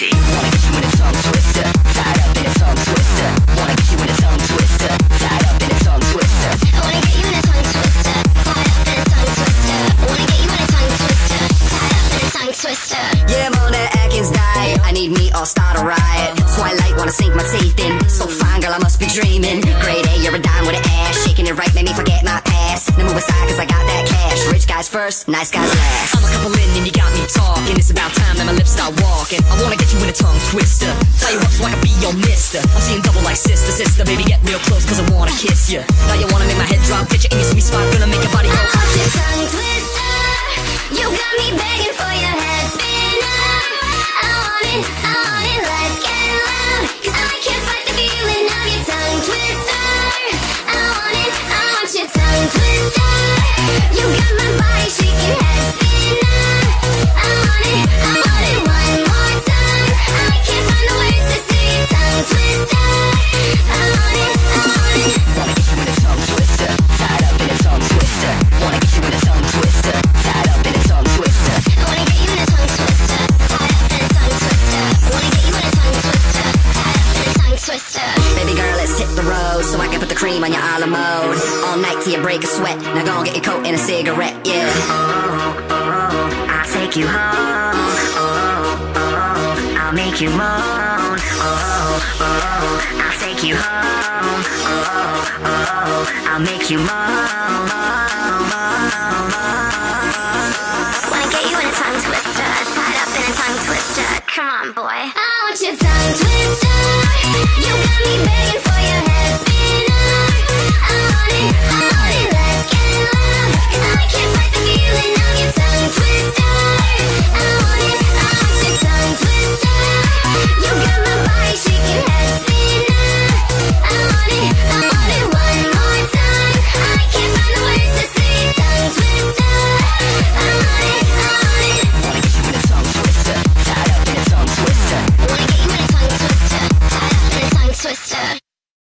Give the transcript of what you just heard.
it. Wanna get you in a tongue twister, tied up in a tongue twister. Wanna get you in a tongue twister, tied up in a tongue twister. I wanna get you in a tongue twister, tied up in a tongue twister. I wanna get you in a tongue twister, tied up in a tongue twister. Yeah, I'm on that Atkins diet. I need meat or start a riot. Twilight wanna sink my teeth in. So fine, girl, I must be dreaming. Grade A, you're a dime with an ass. Shaking it right, made me forget my past. Now move aside, cause I got that cash. Rich guys first, nice guys last. I'm a couple in and you got me talking. It's about time that my lips start walking. I wanna get you in a tongue twister, tie you up so I can be your mister. I'm seeing double like sister, sister. Baby, get real close cause I wanna kiss ya. Now you wanna make my head drop, get you in your sweet spot. Gonna make your body go. I want your tongue twister. You got me begging for your head spinner. I want it, let's get loud. Cause I can't fight the feeling of your tongue twister. I want your tongue twister. You got my body shaking, head spinner. I want it one more time. I can't find the words to say your tongue twister. I want it. Wanna get you in a tongue twister, tied up in a tongue twister. Wanna get you in a tongue twister, tied up in a tongue twister. I wanna get you in a tongue twister, tied up in a tongue twister. I wanna get you in a tongue twister, tied up in a tongue twister. Baby girl, let's hit the road so I can put the cream on your a la mode. All night till you break a sweat. Now go and get your coat and a cigarette, yeah. I'll take you home. I'll make you moan. I'll take you home. I'll make you moan. Wanna get you in a tongue twister, tied up in a tongue twister. Come on, boy. I want your tongue twister. You got me begging for